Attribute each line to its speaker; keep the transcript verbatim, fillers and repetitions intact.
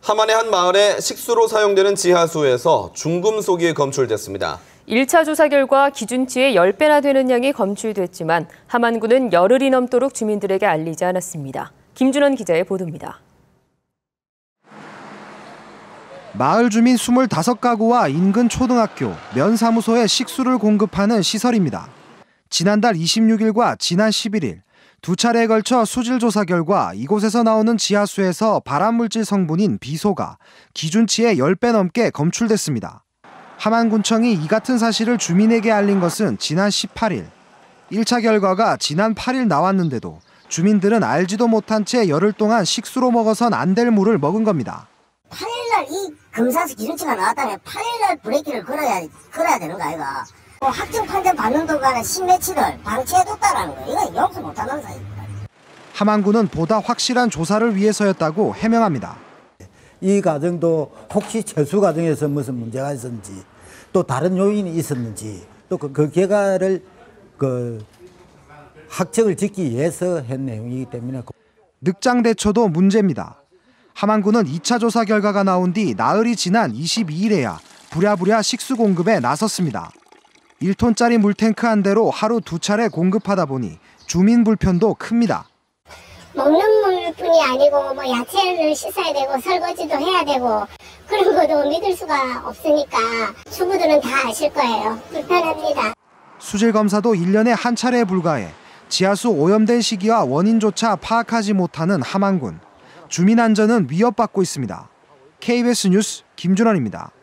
Speaker 1: 함안의 한 마을에 식수로 사용되는 지하수에서 중금속이 검출됐습니다.
Speaker 2: 일 차 조사 결과 기준치의 십 배나 되는 양이 검출됐지만 함안군은 열흘이 넘도록 주민들에게 알리지 않았습니다. 김준원 기자의 보도입니다.
Speaker 3: 마을 주민 이십오 가구와 인근 초등학교, 면사무소에 식수를 공급하는 시설입니다. 지난달 이십육 일과 지난 십일 일 두 차례에 걸쳐 수질 조사 결과 이곳에서 나오는 지하수에서 발암물질 성분인 비소가 기준치의 십 배 넘게 검출됐습니다. 함안군청이 이 같은 사실을 주민에게 알린 것은 지난 십팔 일. 일 차 결과가 지난 팔 일 나왔는데도 주민들은 알지도 못한 채 열흘 동안 식수로 먹어선 안 될 물을 먹은 겁니다.
Speaker 4: 팔 일날 이 검사수 기준치가 나왔다면 팔 일날 브레이크를 걸어야, 걸어야 되는 거 아이가. 뭐 확정 판정 받는 동안에 십몇치를 방치해뒀다라는 거, 이건 용서 못하는 사실입니다.
Speaker 3: 함안군은 보다 확실한 조사를 위해서였다고 해명합니다.
Speaker 5: 이 과정도 혹시 철수 과정에서 무슨 문제가 있었는지, 또 다른 요인이 있었는지, 또 그 그 결과를 그 학적을 짓기 위해서 한 내용이기 때문에
Speaker 3: 늑장 대처도 문제입니다. 함안군은 이 차 조사 결과가 나온 뒤 나흘이 지난 이십이 일에야 부랴부랴 식수 공급에 나섰습니다. 일 톤짜리 물탱크 한 대로 하루 두 차례 공급하다 보니 주민 불편도 큽니다.
Speaker 6: 먹는 물뿐이 아니고 뭐 야채를 씻어야 되고 설거지도 해야 되고 그런 것도 믿을 수가 없으니까 주부들은 다 아실 거예요. 불편합니다.
Speaker 3: 수질 검사도 일 년에 한 차례에 불과해 지하수 오염된 시기와 원인조차 파악하지 못하는 함안군. 주민 안전은 위협받고 있습니다. 케이비에스 뉴스 김준원입니다.